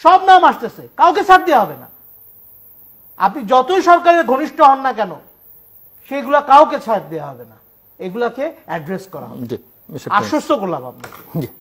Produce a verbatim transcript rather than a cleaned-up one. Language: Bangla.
সব নাম আসতেছে, কাউকে ছাড় দেওয়া হবে না। আপনি যতই সরকারের ঘনিষ্ঠ হন না কেন সেগুলা কাউকে ছাড় দেওয়া হবে না, এগুলাকে অ্যাড্রেস করা হবে। আশ্বস্ত করলাম আপনাকে।